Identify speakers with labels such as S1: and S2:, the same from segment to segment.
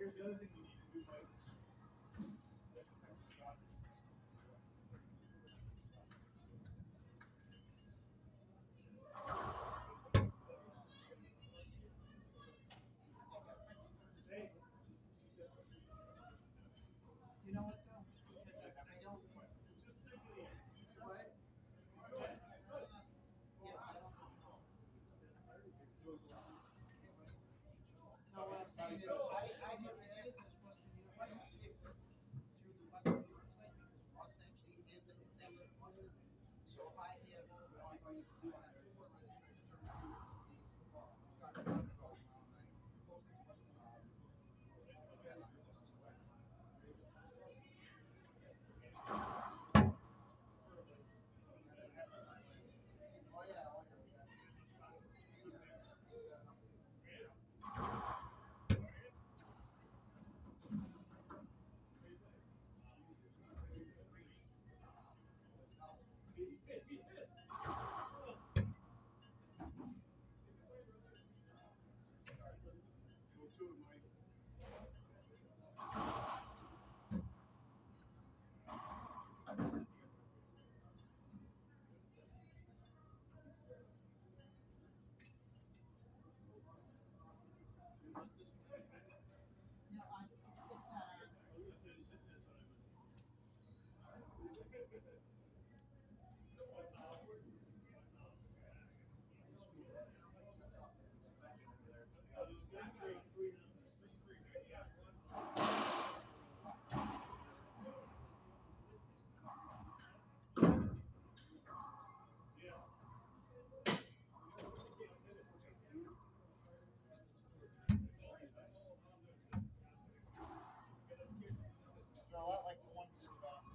S1: A lot like the ones in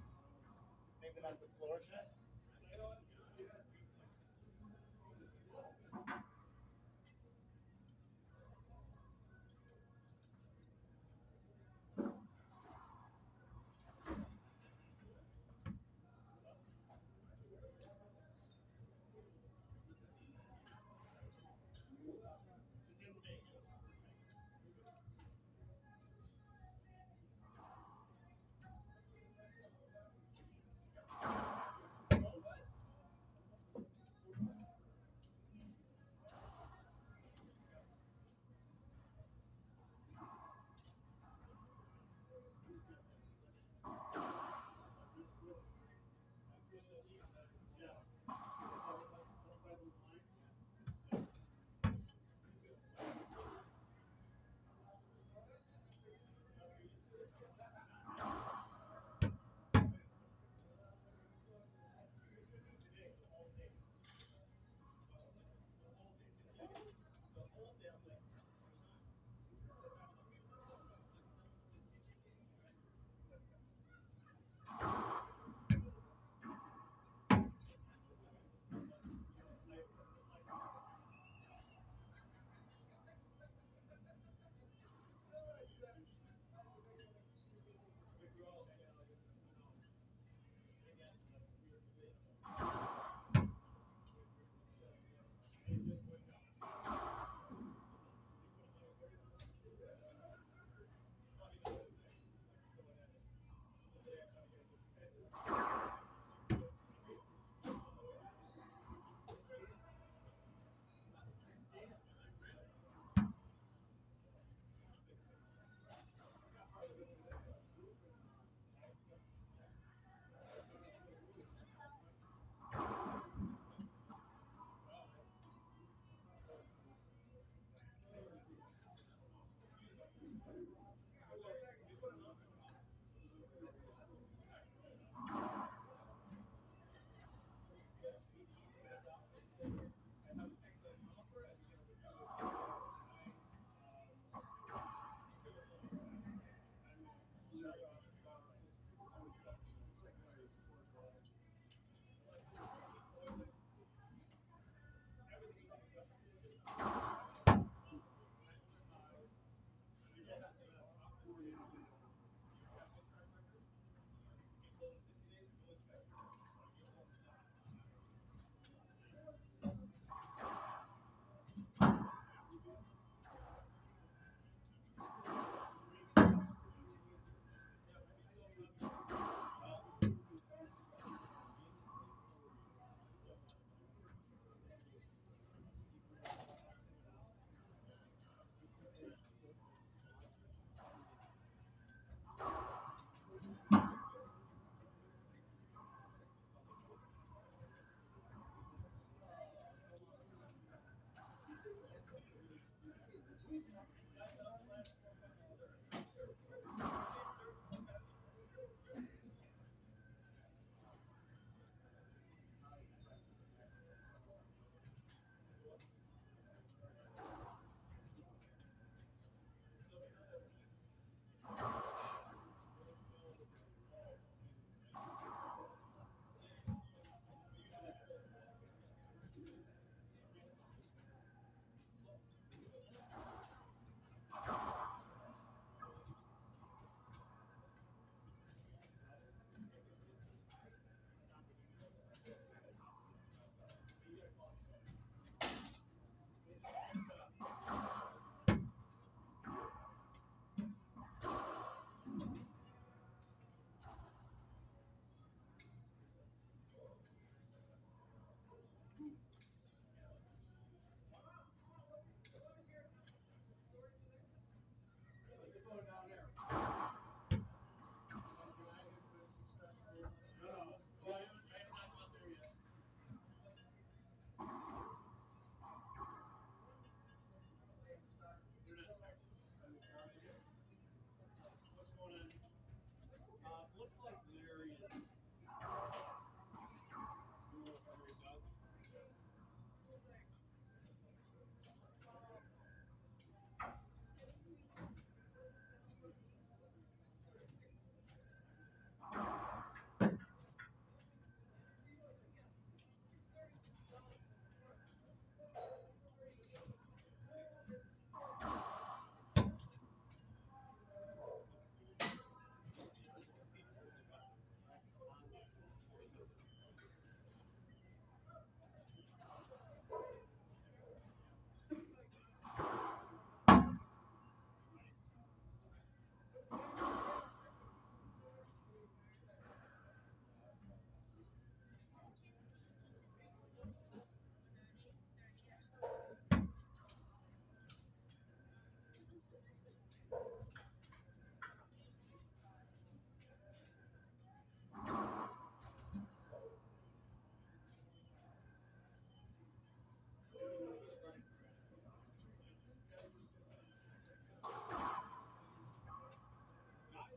S1: maybe not the floor jet.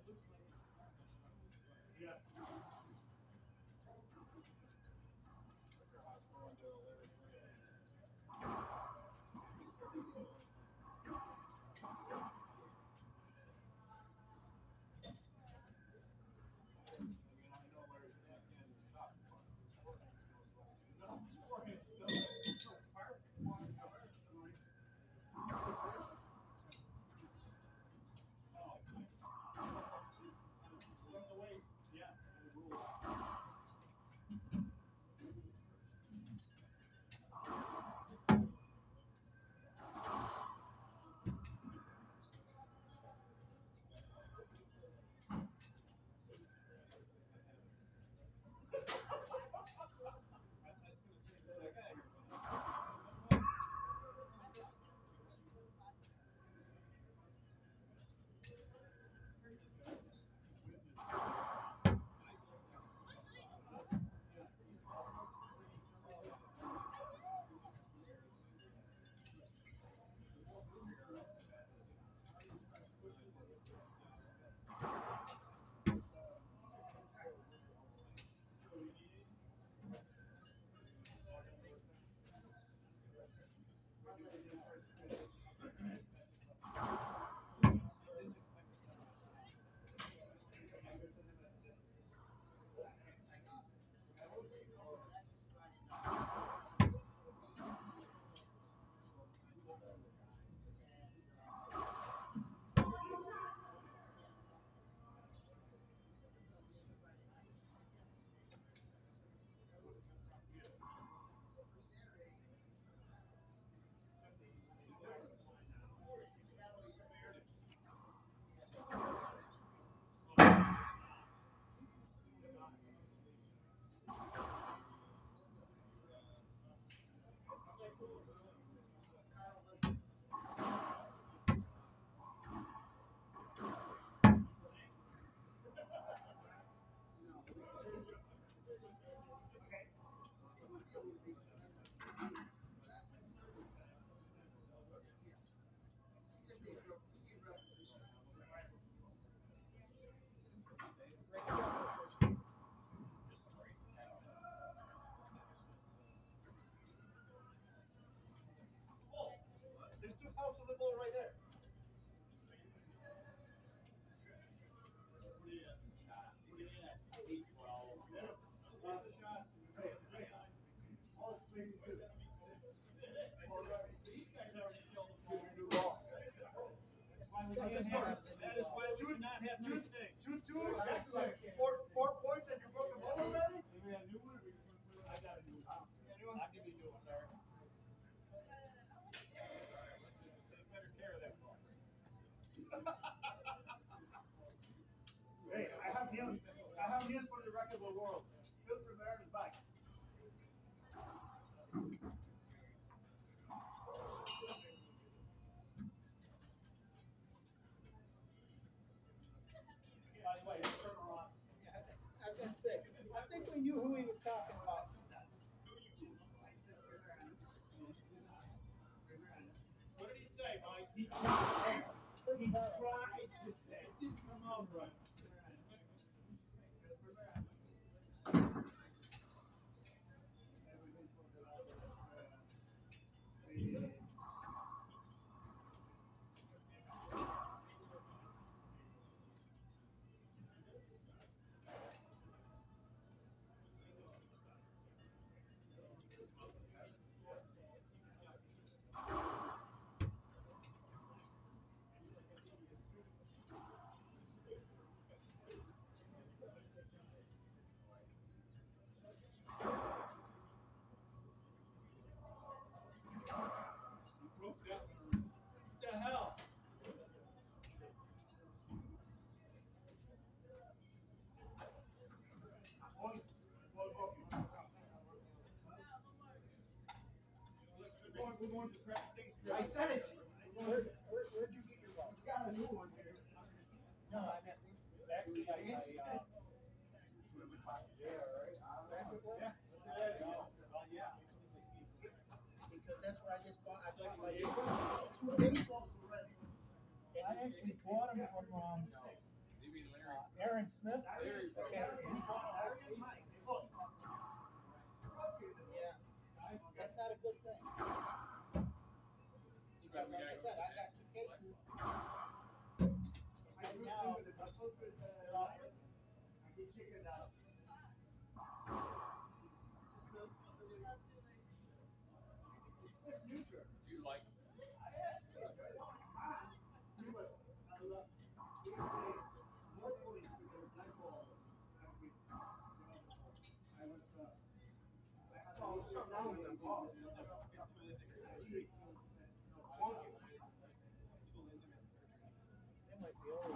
S1: There's two houses of the ball right there. Four points and you broke the ball already? I got a new one. I'll give you a new one, Larry. Take better care of that ball. Hey, I have news for the racquetball world. Phil Rivera is back. By the way, let's turn around. I was gonna say, I think we knew who he was talking about. What did he say, Mike? He tried to say. It didn't come out right. I said it. Where'd you get your ball? He's got a new one here. No, I meant actually I yeah, right. Yeah. Because that's where I just bought. I bought like 2 baseballs already. I actually bought them from Aaron Smith?
S2: Larry broke
S1: Okay.
S2: it.
S1: Yeah, that's not a good thing. Because like I said, I got 2 cases. And now, they're all
S2: Do you like
S1: they might be old.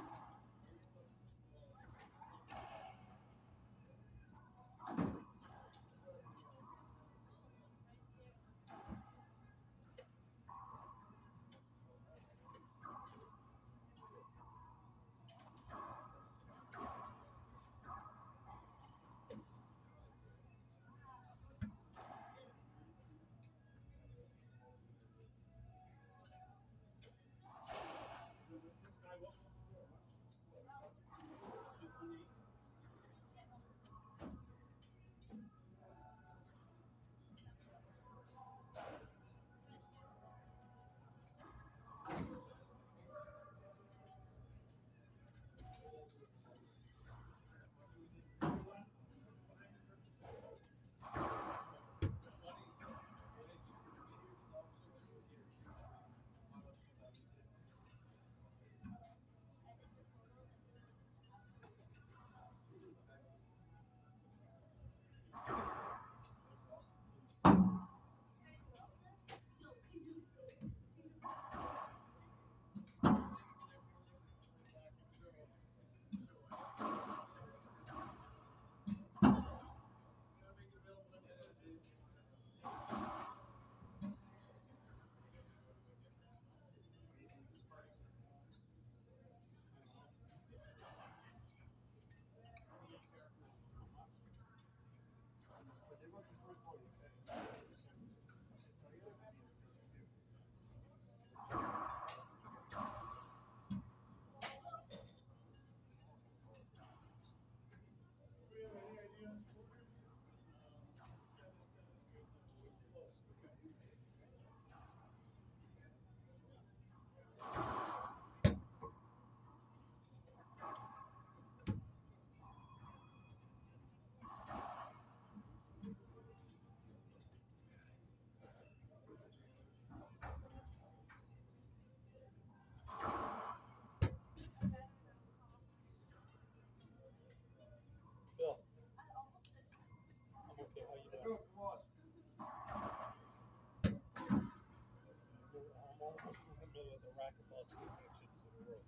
S1: Bill. I'm okay. How you doing? I'm almost in the middle of the racquetball championships of the world.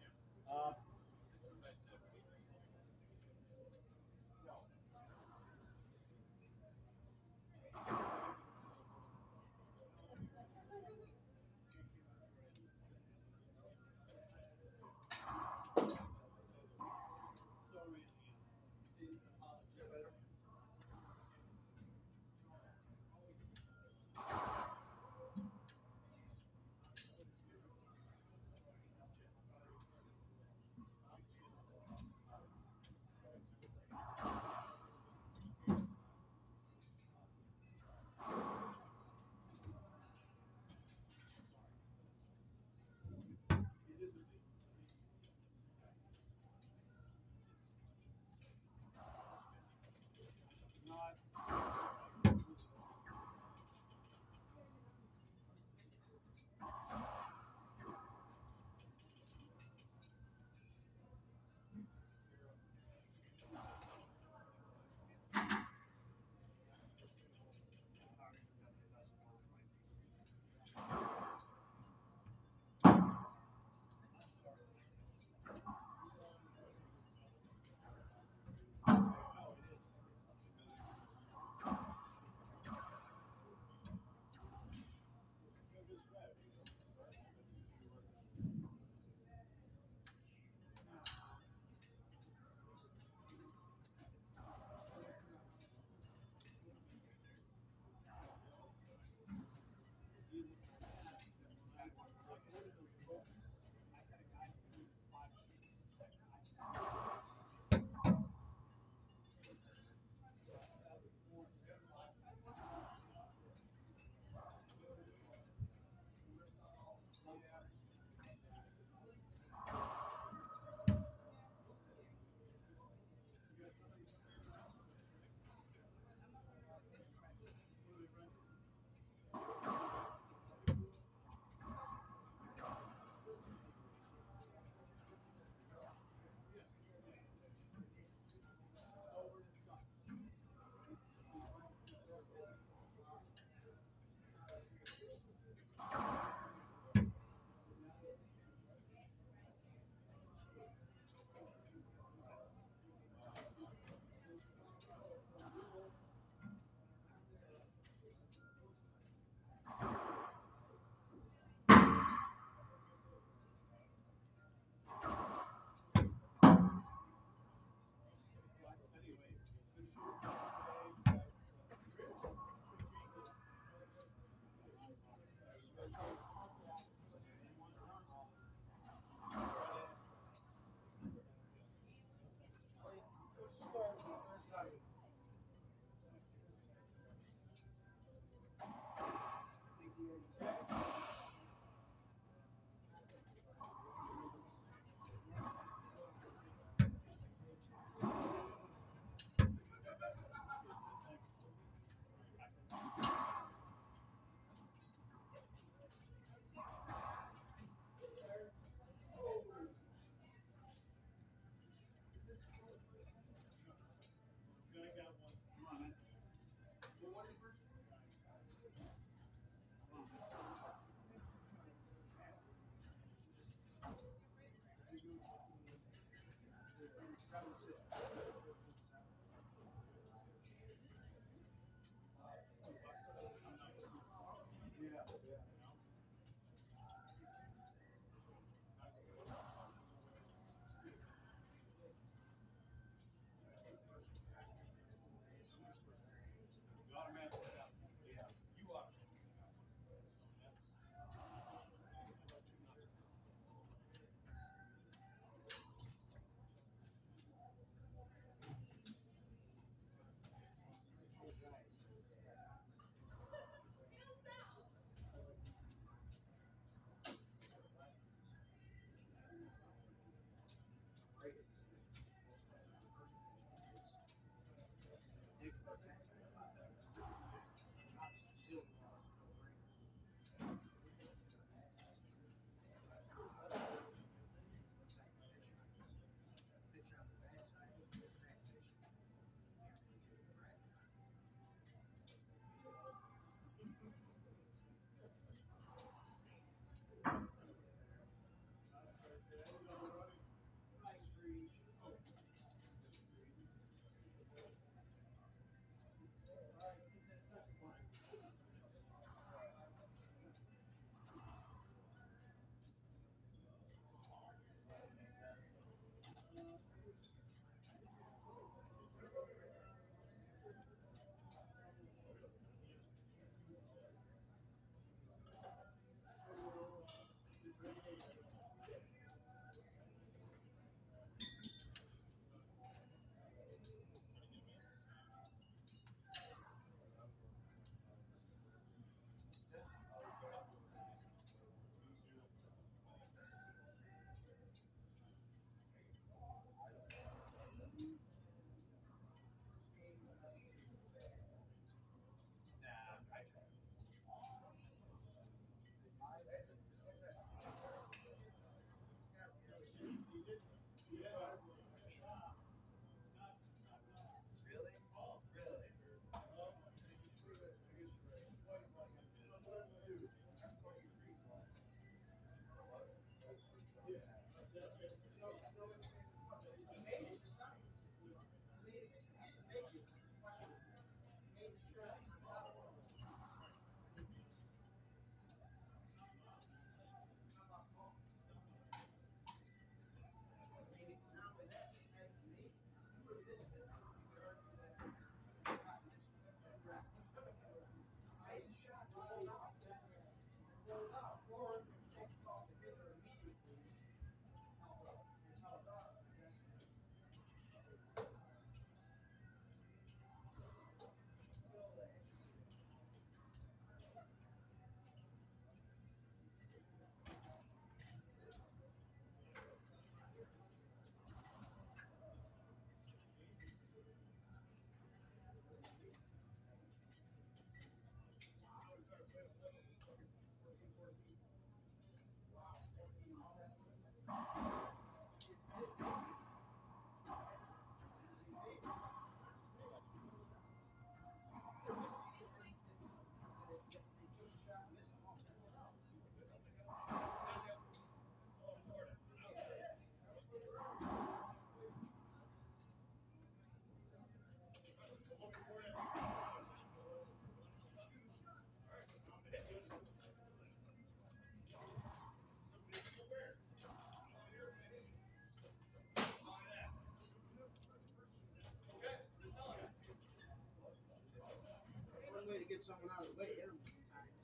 S1: Way to get someone out of the way, hit them sometimes.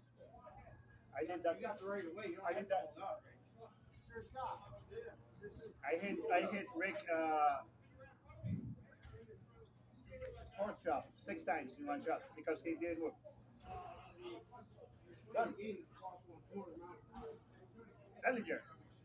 S2: I did that.
S1: You got the right of way. You don't
S2: I
S1: have
S2: did
S1: to
S2: that.
S1: hold up. Sure, stop.
S2: I hit Rick sports shop 6 times in one shot because he did what? Done. Ellinger.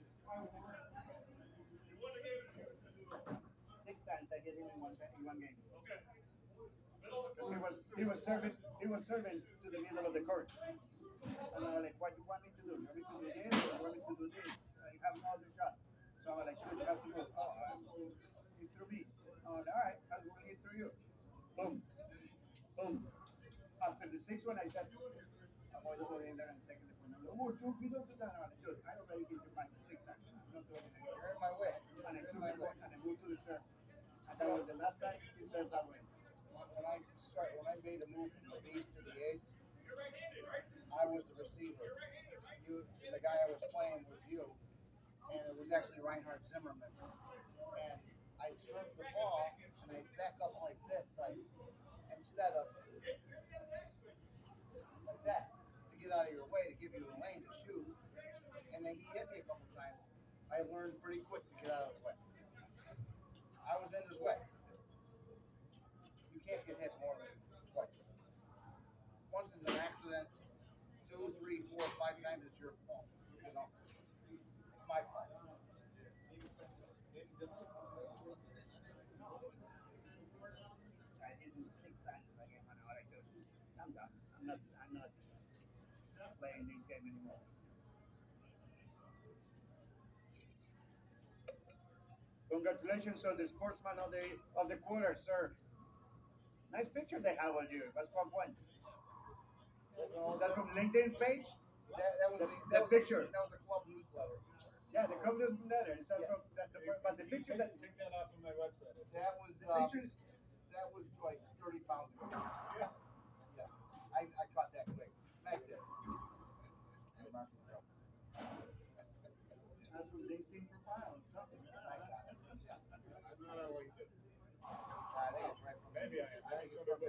S2: 6 times I hit him in one game. Because he was serving to the middle of the court. And I was like, what do you want me to do? You want me to do this? Or you want me to do this? I have no other shot. So I was like, you have to go. Oh, he threw me. Oh, all right, I'm going to hit through you. Boom, boom. After the sixth one, I said, I'm going to go in there and take the point. Oh, dude, you don't do that. Dude, I already gave you 5 to 6 seconds. I'm not doing it again.
S1: You're in my way.
S2: And I
S1: You're
S2: took
S1: in my
S2: the
S1: way.
S2: point and I moved to the serve. And that was the last time he served that way.
S1: When I made a move from the B's to the A's, I was the receiver. You, the guy I was playing was you, and it was actually Reinhard Zimmerman. And I served the ball and I back up like this, like instead of like that, to get out of your way, to give you a lane to shoot. And then he hit me a couple times. I learned pretty quick to get out of the way. I was in his way. You can't get hit more than twice. Once is an accident. 2, 3, 4, 5 times it's your fault. You know, it's my fault.
S2: I did it 6 times. I gave one out. I said, I'm done. I'm not playing this game anymore. Congratulations on the sportsman of the quarter, sir. Nice picture they have on you. That's from when? That's from LinkedIn page?
S1: That
S2: Picture.
S1: That was a club newsletter.
S2: Yeah, the club newsletter. Is that from but the picture that
S3: Pick that off from my website.
S1: That was
S2: pictures.
S1: that was like 30 pounds ago. Yeah. Yeah. I caught that quick. Back there.
S2: That's from LinkedIn profile or something.
S1: I got it. Yeah.
S3: I'm not on LinkedIn.
S1: I think it's right from
S3: Maybe I am.
S1: I think it's from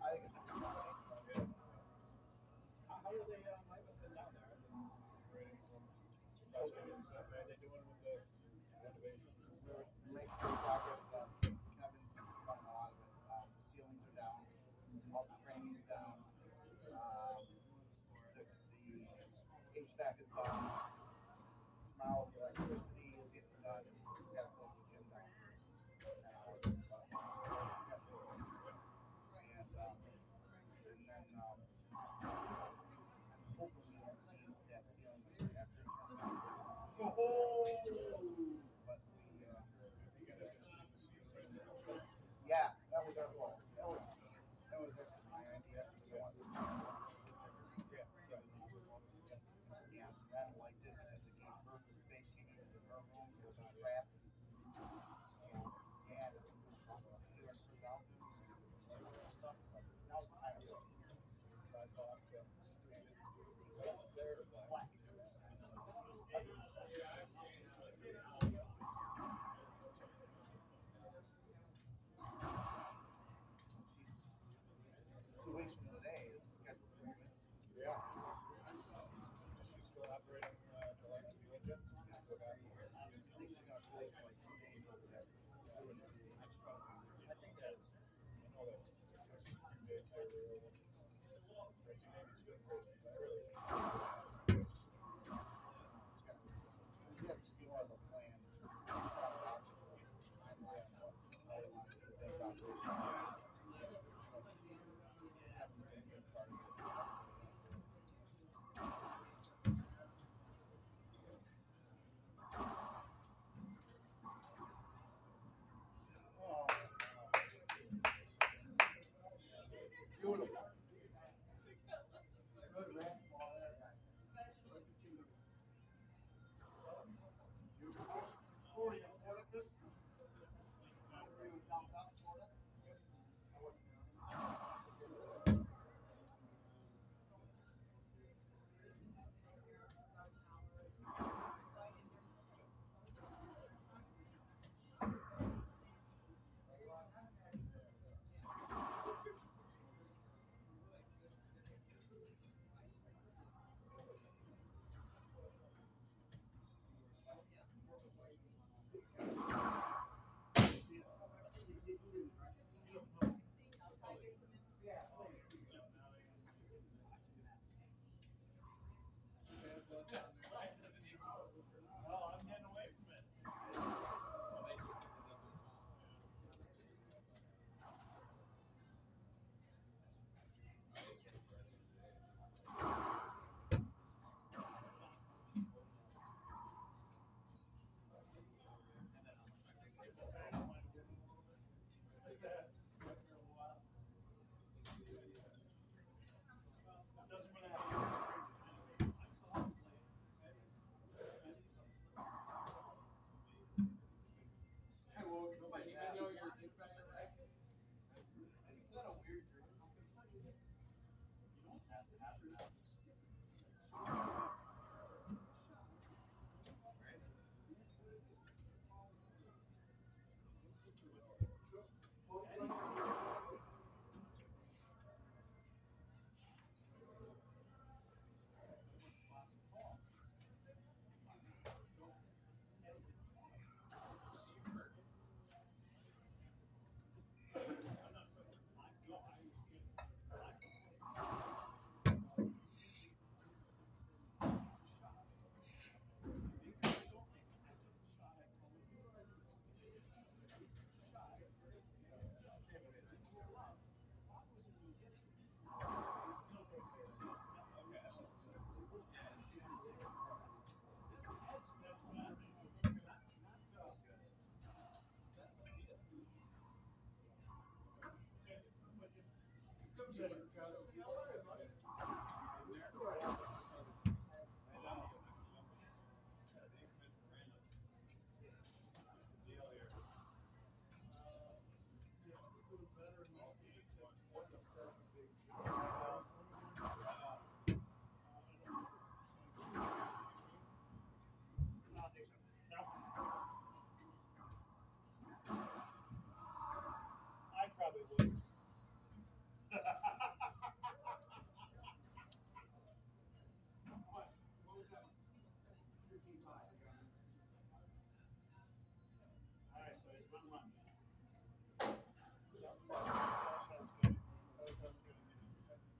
S3: How are they live up and down there? I've been creating some stuff. Are they doing with the renovations?
S1: We're making good progress. Kevin's running a lot of it. The ceilings are down. All the framing's down. The HVAC is done. Tomorrow the electricity is getting done. We got to close the gym down. And then I'm hoping we don't leave that ceiling after it comes down. But yeah, that was our goal. That was actually my idea. Yeah, Ren liked it because it gave her the space she needed in her room. There was straps. Yeah, it's going to cost us anywhere from $1,000. Stuff, but now's the time to do it. Black. She's 2 weeks from today is scheduled for movement.
S3: Yeah. She's still operating the light to be yet?
S1: I think she's going to close for like 2 days over there.
S3: I think that's, I know that. That's a few days there. Crazy name, it's been crazy. I really think.
S1: We have to do more of a plan. Timeline of what they operation. Hasn't been a good part of it. Beautiful. Good racquetball there, guys. Florida, Chris? Down south Florida?
S3: Well, I'm getting away from it. I probably would. All right, so it's 1-1. That sounds good. That sounds good.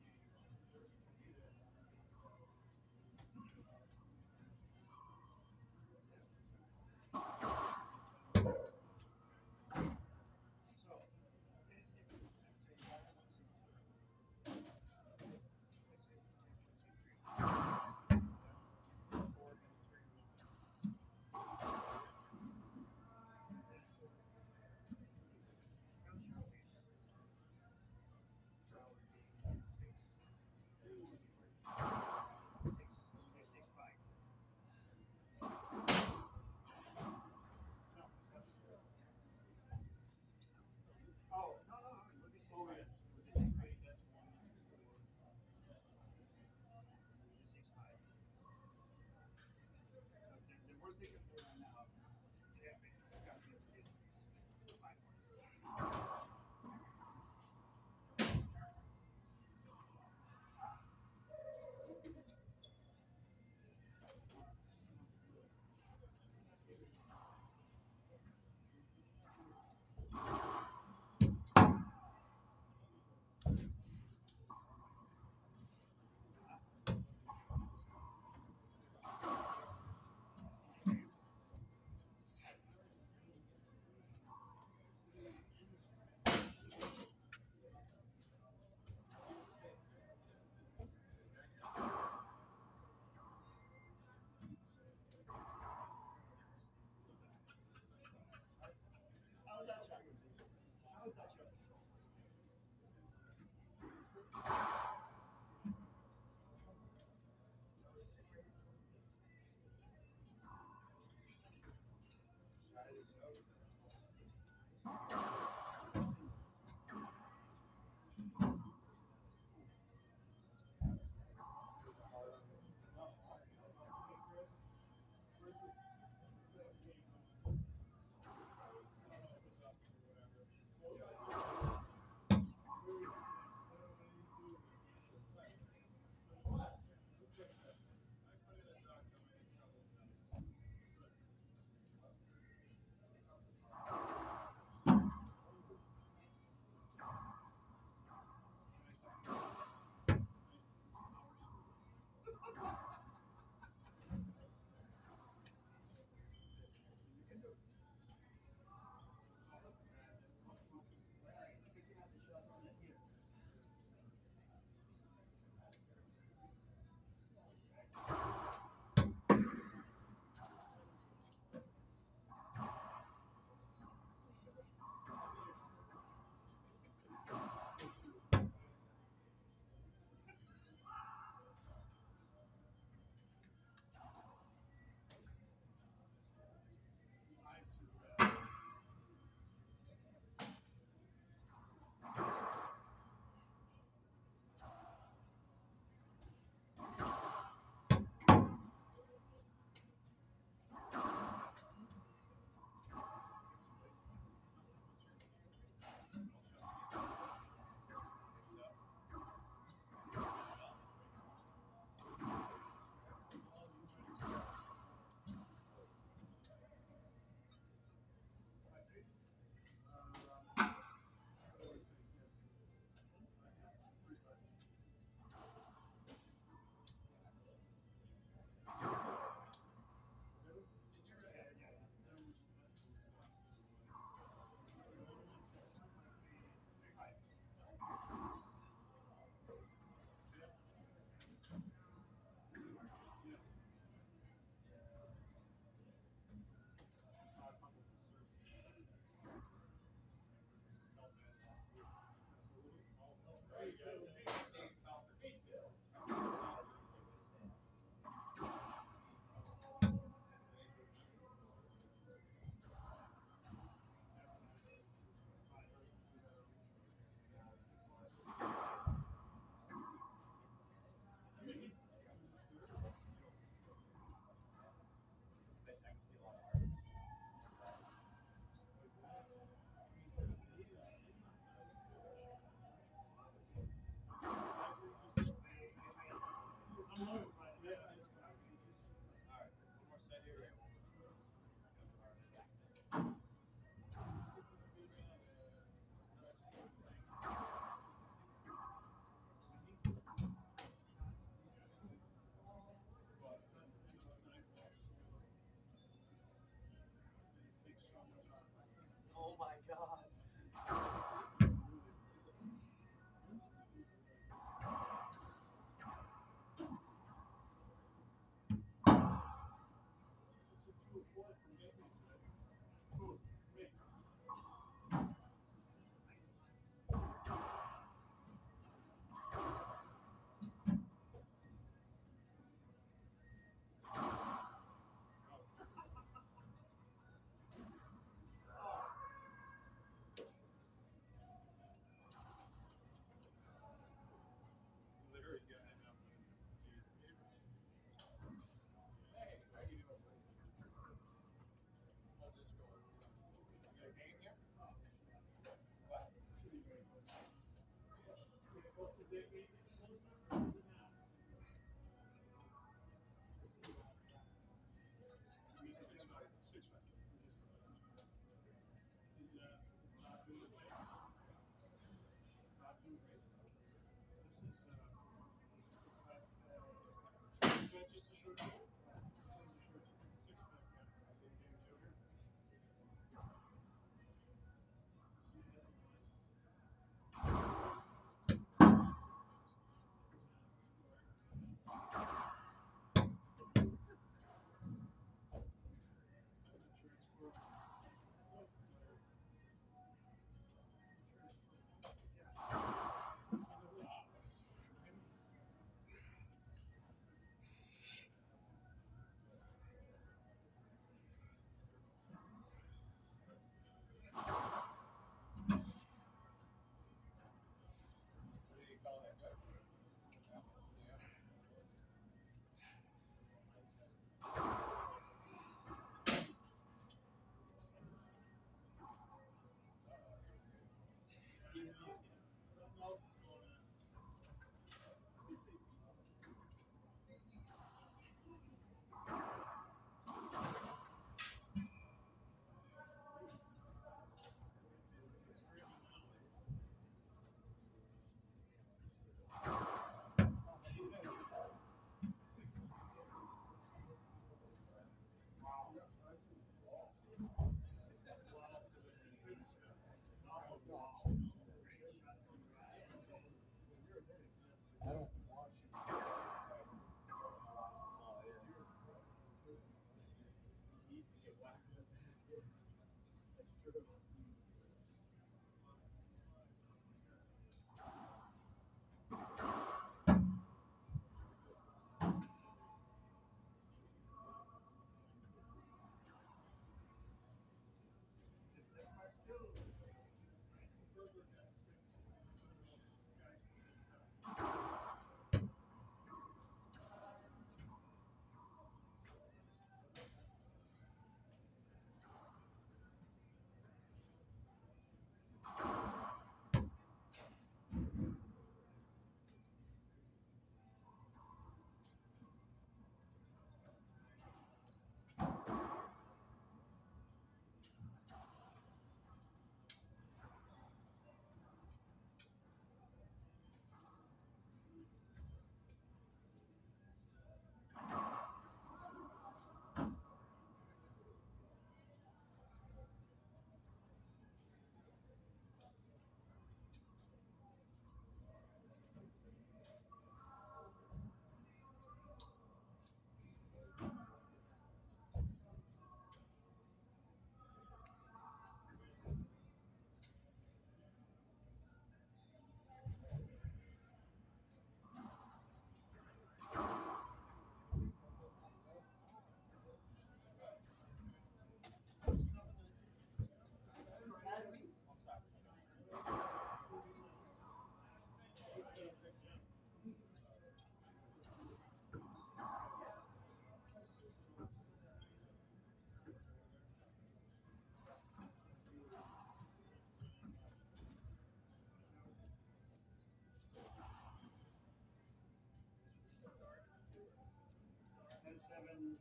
S2: 10-7.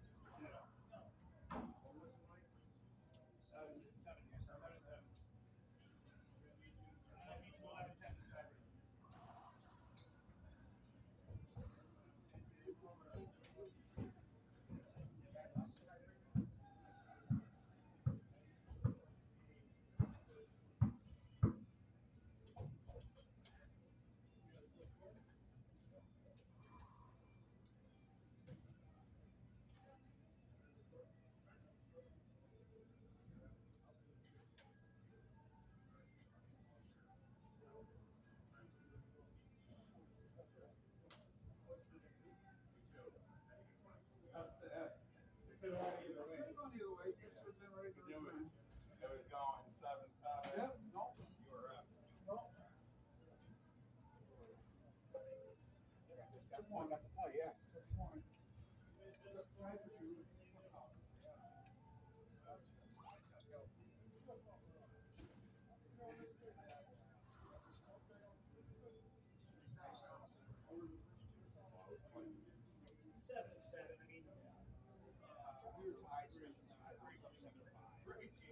S3: It could have gone either way.
S1: Could have gone either way. This would have been right
S3: Because
S1: on time.
S3: it was going 7-7.
S1: Yep. No.
S3: You were up.
S1: No. Good point. Got the point. Yeah. Good point. Right to you.
S2: Seven. I mean,
S1: We were tied 7-7. I was up 7-5.
S2: right.